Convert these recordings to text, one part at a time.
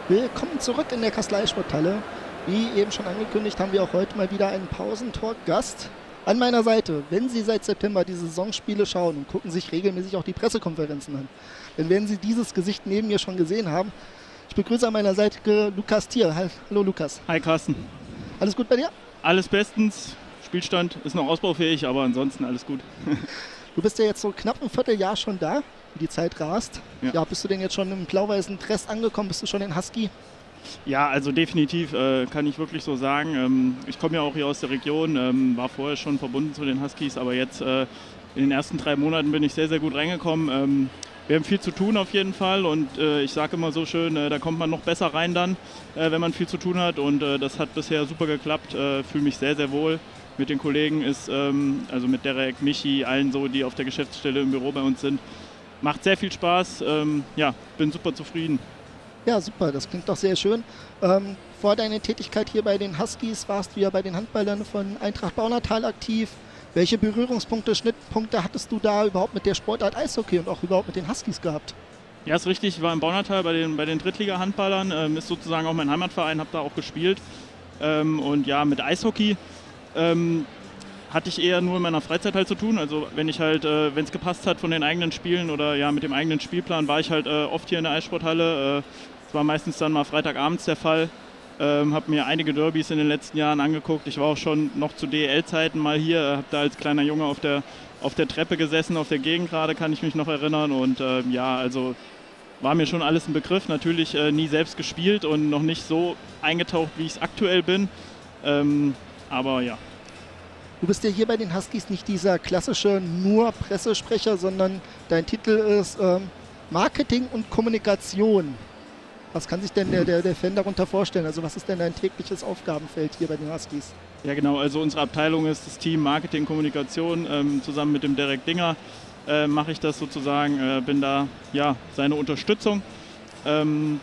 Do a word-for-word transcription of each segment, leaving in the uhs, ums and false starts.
Willkommen zurück in der Kasseler Eissporthalle. Wie eben schon angekündigt, haben wir auch heute mal wieder einen Pausentalk-Gast an meiner Seite. Wenn Sie seit September die Saisonspiele schauen und gucken sich regelmäßig auch die Pressekonferenzen an, dann werden Sie dieses Gesicht neben mir schon gesehen haben. Ich begrüße an meiner Seite Lukas Thier. Hallo Lukas. Hi Carsten. Alles gut bei dir? Alles bestens. Spielstand ist noch ausbaufähig, aber ansonsten alles gut. Du bist ja jetzt so knapp ein Vierteljahr schon da, wie die Zeit rast. Ja. Ja, bist du denn jetzt schon im blau-weißen Dress angekommen? Bist du schon in Husky? Ja, also definitiv äh, kann ich wirklich so sagen. Ähm, ich komme ja auch hier aus der Region, ähm, war vorher schon verbunden zu den Huskies, aber jetzt äh, in den ersten drei Monaten bin ich sehr, sehr gut reingekommen. Ähm, wir haben viel zu tun auf jeden Fall und äh, ich sage immer so schön, äh, da kommt man noch besser rein dann, äh, wenn man viel zu tun hat, und äh, das hat bisher super geklappt. Äh, fühle mich sehr, sehr wohl. Mit den Kollegen ist, ähm, also mit Derek, Michi, allen so, die auf der Geschäftsstelle im Büro bei uns sind. Macht sehr viel Spaß. Ähm, ja, bin super zufrieden. Ja, super, das klingt doch sehr schön. Ähm, vor deiner Tätigkeit hier bei den Huskies warst du ja bei den Handballern von Eintracht Baunatal aktiv. Welche Berührungspunkte, Schnittpunkte hattest du da überhaupt mit der Sportart Eishockey und auch überhaupt mit den Huskies gehabt? Ja, ist richtig. Ich war im Baunatal bei den, bei den Drittliga-Handballern. Ähm, ist sozusagen auch mein Heimatverein, habe da auch gespielt. Ähm, und ja, mit Eishockey ähm, hatte ich eher nur in meiner Freizeit halt zu tun. Also wenn ich halt, äh, wenn es gepasst hat von den eigenen Spielen oder ja mit dem eigenen Spielplan, war ich halt äh, oft hier in der Eissporthalle. Äh, das war meistens dann mal Freitagabends der Fall. Ähm, habe mir einige Derbys in den letzten Jahren angeguckt. Ich war auch schon noch zu D E L-Zeiten mal hier, habe da als kleiner Junge auf der, auf der Treppe gesessen, auf der Gegend gerade, kann ich mich noch erinnern. Und äh, ja, also war mir schon alles ein Begriff. Natürlich äh, nie selbst gespielt und noch nicht so eingetaucht, wie ich es aktuell bin. Ähm, aber ja. Du bist ja hier bei den Huskies nicht dieser klassische nur Pressesprecher, sondern dein Titel ist ähm, Marketing und Kommunikation. Was kann sich denn der, der, der Fan darunter vorstellen? Also was ist denn dein tägliches Aufgabenfeld hier bei den Huskies? Ja genau, also unsere Abteilung ist das Team Marketing, Kommunikation. Ähm, zusammen mit dem Derek Dinger äh, mache ich das sozusagen, äh, bin da ja seine Unterstützung. Ähm,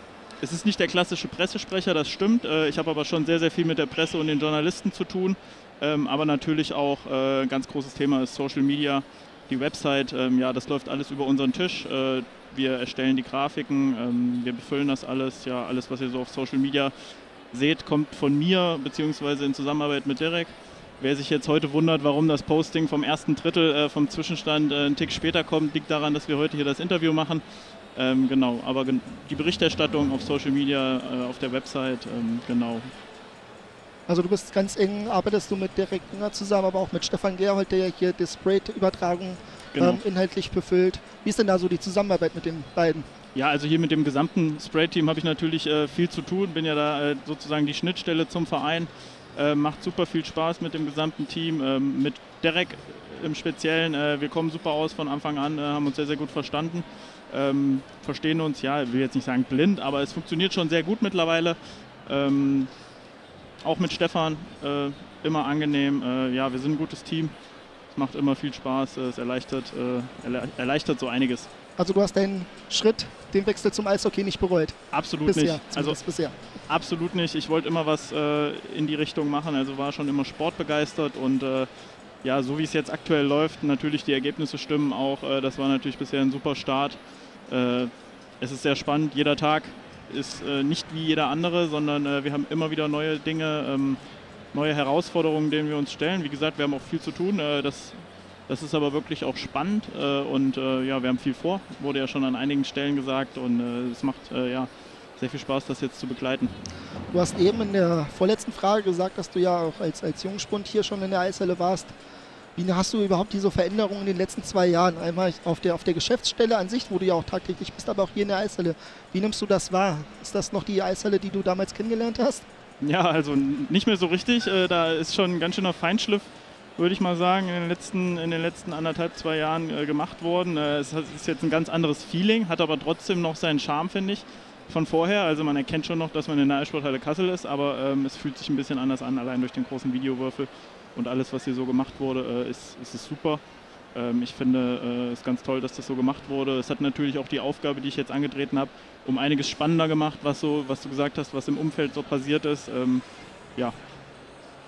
es ist nicht der klassische Pressesprecher, das stimmt. Äh, ich habe aber schon sehr, sehr viel mit der Presse und den Journalisten zu tun. Ähm, aber natürlich auch äh, ganz großes Thema ist Social Media, die Website. Ähm, ja, das läuft alles über unseren Tisch. Äh, wir erstellen die Grafiken, ähm, wir befüllen das alles. Ja, alles, was ihr so auf Social Media seht, kommt von mir beziehungsweise in Zusammenarbeit mit Derek. Wer sich jetzt heute wundert, warum das Posting vom ersten Drittel äh, vom Zwischenstand äh, einen Tick später kommt, liegt daran, dass wir heute hier das Interview machen. Ähm, genau, aber gen die Berichterstattung auf Social Media, äh, auf der Website, ähm, genau. Also du bist ganz eng, arbeitest du mit Derek Dinger zusammen, aber auch mit Stefan Gerhold, der ja hier die Spray-Übertragung Genau. ähm, inhaltlich befüllt. Wie ist denn da so die Zusammenarbeit mit den beiden? Ja, also hier mit dem gesamten Spray-Team habe ich natürlich äh, viel zu tun, bin ja da äh, sozusagen die Schnittstelle zum Verein. Äh, macht super viel Spaß mit dem gesamten Team, ähm, mit Derek im Speziellen. Äh, wir kommen super aus von Anfang an, äh, haben uns sehr, sehr gut verstanden. Ähm, verstehen uns, ja, ich will jetzt nicht sagen blind, aber es funktioniert schon sehr gut mittlerweile. Ähm, auch mit Stefan, äh, immer angenehm. Äh, ja, wir sind ein gutes Team. Es macht immer viel Spaß, es erleichtert, äh, erle erleichtert so einiges. Also du hast deinen Schritt, den Wechsel zum Eishockey nicht bereut? Absolut bisher, nicht. Also bisher. Absolut nicht. Ich wollte immer was äh, in die Richtung machen, also war schon immer sportbegeistert und äh, ja, so wie es jetzt aktuell läuft, natürlich die Ergebnisse stimmen auch. Äh, das war natürlich bisher ein super Start. Äh, es ist sehr spannend, jeder Tag ist äh, nicht wie jeder andere, sondern äh, wir haben immer wieder neue Dinge, ähm, neue Herausforderungen, denen wir uns stellen. Wie gesagt, wir haben auch viel zu tun. Äh, das, das ist aber wirklich auch spannend äh, und äh, ja, wir haben viel vor. Wurde ja schon an einigen Stellen gesagt und äh, es macht äh, ja sehr viel Spaß, das jetzt zu begleiten. Du hast eben in der vorletzten Frage gesagt, dass du ja auch als, als Jungspund hier schon in der Eishalle warst. Wie hast du überhaupt diese Veränderungen in den letzten zwei Jahren? Einmal auf der, auf der Geschäftsstelle an sich, wo du ja auch tagtäglich bist, aber auch hier in der Eishalle. Wie nimmst du das wahr? Ist das noch die Eishalle, die du damals kennengelernt hast? Ja, also nicht mehr so richtig. Da ist schon ein ganz schöner Feinschliff, würde ich mal sagen, in den letzten, in den letzten anderthalb, zwei Jahren gemacht worden. Es ist jetzt ein ganz anderes Feeling, hat aber trotzdem noch seinen Charme, finde ich, von vorher. Also man erkennt schon noch, dass man in der Eissporthalle Kassel ist, aber ähm, es fühlt sich ein bisschen anders an, allein durch den großen Videowürfel. Und alles, was hier so gemacht wurde, äh, ist, ist, ist super. Ähm, ich finde es äh, ist ganz toll, dass das so gemacht wurde. Es hat natürlich auch die Aufgabe, die ich jetzt angetreten habe, um einiges spannender gemacht, was, so, was du gesagt hast, was im Umfeld so passiert ist. Ähm, ja.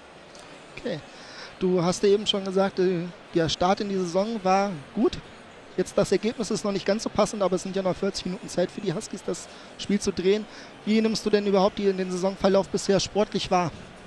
Okay. Du hast ja eben schon gesagt, der Start in die Saison war gut. Jetzt das Ergebnis ist noch nicht ganz so passend, aber es sind ja noch vierzig Minuten Zeit für die Huskies, das Spiel zu drehen. Wie nimmst du denn überhaupt die, den Saisonverlauf bisher sportlich wahr?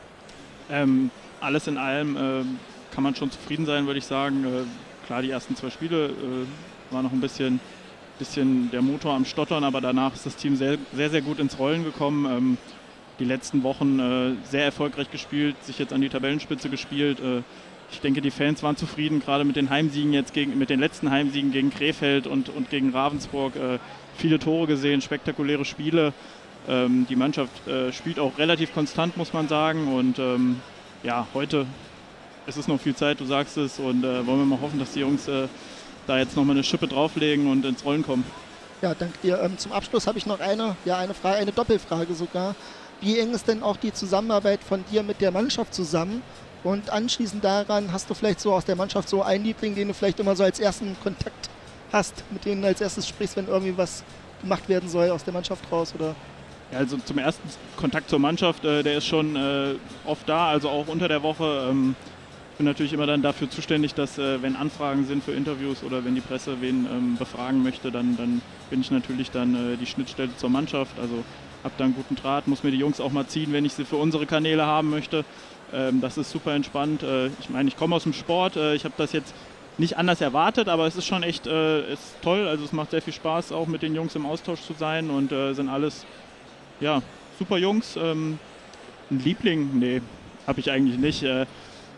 Ähm, alles in allem äh, kann man schon zufrieden sein, würde ich sagen. Äh, klar, die ersten zwei Spiele äh, war noch ein bisschen, bisschen der Motor am Stottern, aber danach ist das Team sehr, sehr, sehr gut ins Rollen gekommen. Ähm, die letzten Wochen äh, sehr erfolgreich gespielt, sich jetzt an die Tabellenspitze gespielt. Äh, Ich denke, die Fans waren zufrieden, gerade mit den Heimsiegen jetzt gegen, mit den letzten Heimsiegen gegen Krefeld und, und gegen Ravensburg. Äh, viele Tore gesehen, spektakuläre Spiele. Ähm, die Mannschaft äh, spielt auch relativ konstant, muss man sagen. Und ähm, ja, heute ist es noch viel Zeit, du sagst es. Und äh, wollen wir mal hoffen, dass die Jungs äh, da jetzt nochmal eine Schippe drauflegen und ins Rollen kommen. Ja, danke dir. Ähm, zum Abschluss habe ich noch eine, ja, eine Frage, eine Doppelfrage sogar. Wie eng ist denn auch die Zusammenarbeit von dir mit der Mannschaft zusammen? Und anschließend daran, hast du vielleicht so aus der Mannschaft so einen Liebling, den du vielleicht immer so als ersten Kontakt hast, mit denen du als erstes sprichst, wenn irgendwie was gemacht werden soll aus der Mannschaft raus? Oder? Ja, also zum ersten Kontakt zur Mannschaft, äh, der ist schon äh, oft da, also auch unter der Woche. Ähm, ich bin natürlich immer dann dafür zuständig, dass äh, wenn Anfragen sind für Interviews oder wenn die Presse wen ähm, befragen möchte, dann, dann bin ich natürlich dann äh, die Schnittstelle zur Mannschaft. Also habe da einen guten Draht, muss mir die Jungs auch mal ziehen, wenn ich sie für unsere Kanäle haben möchte. Ähm, das ist super entspannt. Äh, ich meine, ich komme aus dem Sport, äh, ich habe das jetzt nicht anders erwartet, aber es ist schon echt äh, ist toll. Also es macht sehr viel Spaß, auch mit den Jungs im Austausch zu sein und äh, sind alles ja, super Jungs. Ähm, ein Liebling? Nee, habe ich eigentlich nicht. Äh,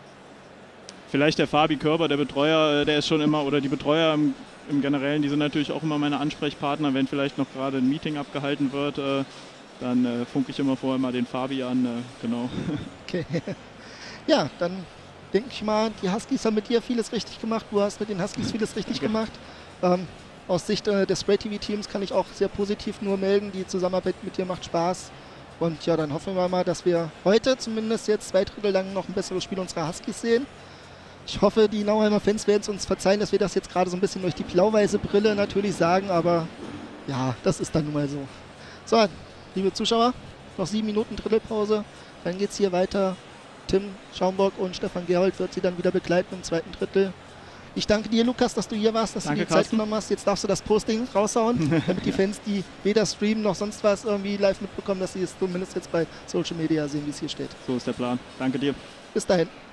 vielleicht der Fabi Körber, der Betreuer, äh, der ist schon immer, oder die Betreuer im, im Generellen, die sind natürlich auch immer meine Ansprechpartner, wenn vielleicht noch gerade ein Meeting abgehalten wird. Äh, Dann äh, funke ich immer vorher mal den Fabi an, äh, genau. Okay. Ja, dann denke ich mal, die Huskies haben mit dir vieles richtig gemacht. Du hast mit den Huskies vieles richtig gemacht. Ähm, aus Sicht äh, des Spray T V-Teams kann ich auch sehr positiv nur melden. Die Zusammenarbeit mit dir macht Spaß. Und ja, dann hoffen wir mal, dass wir heute zumindest jetzt zwei Drittel lang noch ein besseres Spiel unserer Huskies sehen. Ich hoffe, die Nauheimer Fans werden es uns verzeihen, dass wir das jetzt gerade so ein bisschen durch die blau-weiße Brille natürlich sagen. Aber ja, das ist dann nun mal so. So, liebe Zuschauer, noch sieben Minuten Drittelpause, dann geht es hier weiter. Tim Schaumburg und Stefan Gerold wird sie dann wieder begleiten im zweiten Drittel. Ich danke dir, Lukas, dass du hier warst, dass Danke, du dir die Zeit Carsten. genommen hast. Jetzt darfst du das Posting raushauen, damit die Fans, die weder streamen noch sonst was irgendwie live mitbekommen, dass sie es zumindest jetzt bei Social Media sehen, wie es hier steht. So ist der Plan. Danke dir. Bis dahin.